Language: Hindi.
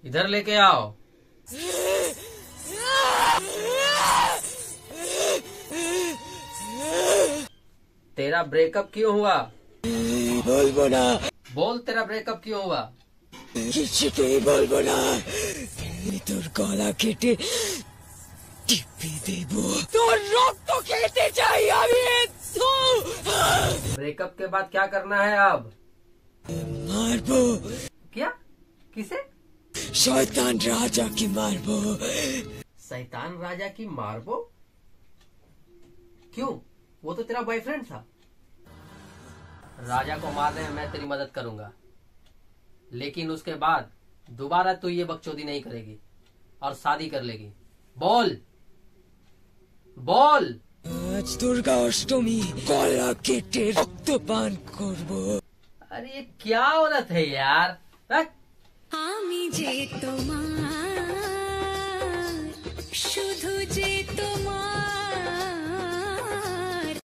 इधर लेके आओ। तेरा ब्रेकअप क्यों हुआ? बोल ना। बोल, तेरा ब्रेकअप क्यों हुआ? কিছুতেই বলবো না। তোর গলা কেটে টিপে দেব। তোর রক্ত খেতে চাই আমি। ब्रेकअप के बाद क्या करना है अब? मारबो। क्या? किसे? शैतान राजा की मारबो। शैतान राजा की मारबो? क्यों? वो तो तेरा बॉयफ्रेंड था। राजा को मारने में मैं तेरी मदद करूंगा, लेकिन उसके बाद दोबारा तू ये बकचोदी नहीं करेगी और शादी कर लेगी। बोल बोल। आज दुर्गा अष्टमी, गला केटे रक्तपान करबो। अरे ये क्या औरत है यार। আমি যে তোমার শুধু যে তোমার